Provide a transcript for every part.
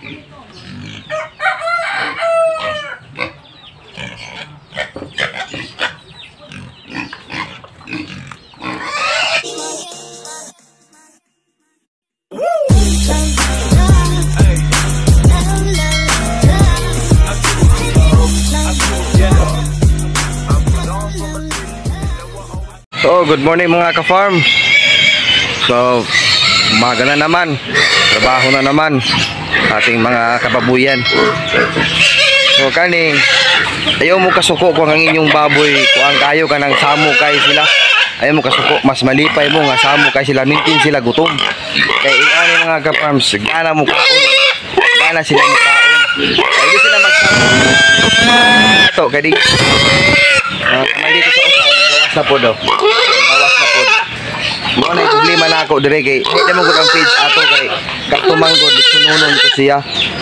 So, good morning mga ka-farm. So, umaga na naman, trabaho na naman ating mga kababuyan. So, kaning ayaw mo kasuko kung ang inyong baboy, kung ang kayo ka ng samo kay sila. Ayaw mo kasuko, mas malipay mo nga samo kay sila, mintin sila gutom. Kaya ano mga ka-farms, gana mo kaon, gana sila mo kaon. Ayaw sila magsamo. Ito, kadi kamay dito sa usaw, gawas na po daw. Gawas na po. Mo na problema na ako dire kay hindi mo gud ang page ato kay katumanggod sununon ko siya.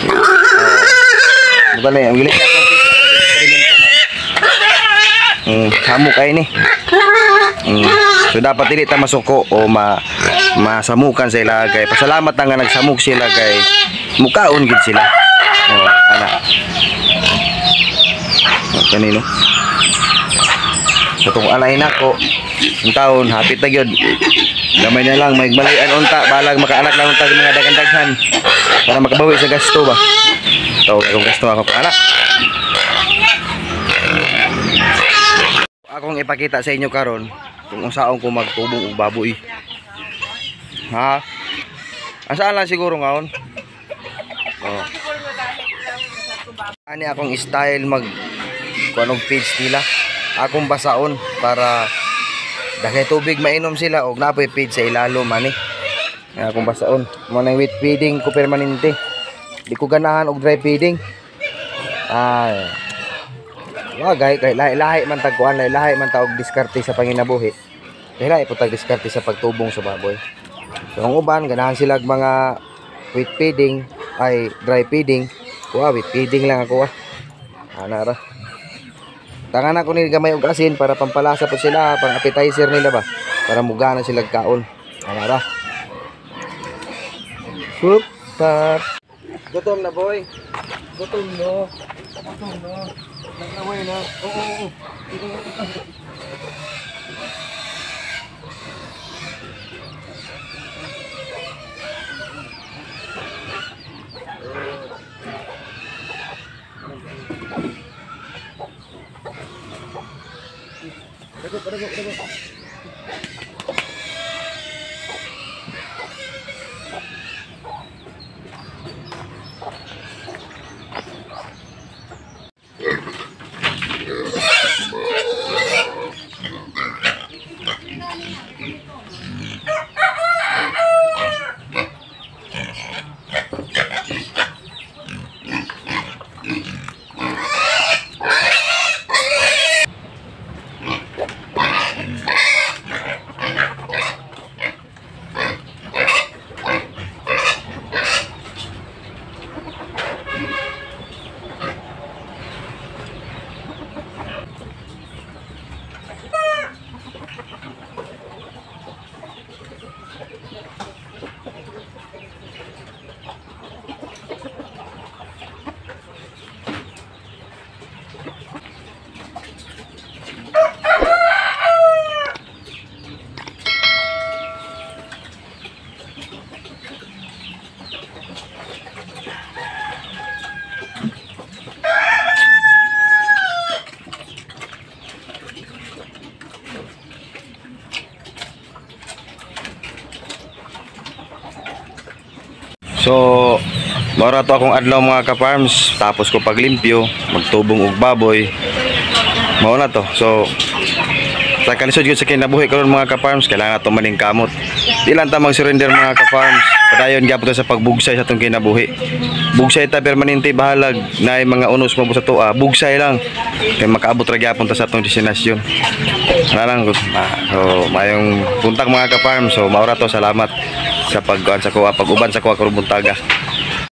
Bale, ang giling ako page. Samo kay ni. So dapat dili ta masuko o masamukan sila kay pasalamat na nga nagsamok sila kay mukaon gid sila. Ana. Kanino? So kung alay nako ang taon hapit na gyud gamay na lang may balayan unta balag makaanak lang unta mga daghan-daghan para makabawi sa gasto ba so kung gasto ako pa anak akong ipakita sa inyo karon kung unsaon ko magtubong og baboy ha asaan lang siguro ngaon ani akong style mag kuanong page nila akong basaon para daghay tubig mainom sila og napoy feed sa ilalo man akong basaon mo nang wet feeding ko permanente di ko ganahan og dry feeding wagay kay lahi man tagkuan lahi man ta og diskarte sa panginabuhi lahi po tag diskarte sa pagtubong sa baboy so ang uban ganahan sila mga wet feeding ay dry feeding wet feeding lang ako ana ra tangan ako ni gamay og asin para pampalasa po sila, pang appetizer nila ba para mugana sila kaon. Ana ra. Super. Gutom na boy. Gutom no. Gutom no. Nagaway na. Oo. Dago. So, mara to akong adlaw mga ka-farms. Tapos ko paglimpyo, magtubong og baboy. Mao na to. So, sa kalisod yun sa kinabuhi karon mga ka-farms, kailangan to maning kamot. Di lang ta mag-surrender mga ka-farms. Padayon gyapon sa pagbugsay sa atong kinabuhi. Bugsay ta permanente bahalag na mga unos mo sa tuwa. Bugsay lang kay makaabot ra gyapon ta sa atong destinasyon. Ana lang so mayong puntag mga ka-farms. So, maura to salamat sa pag-uban sa kuha karong buntaga.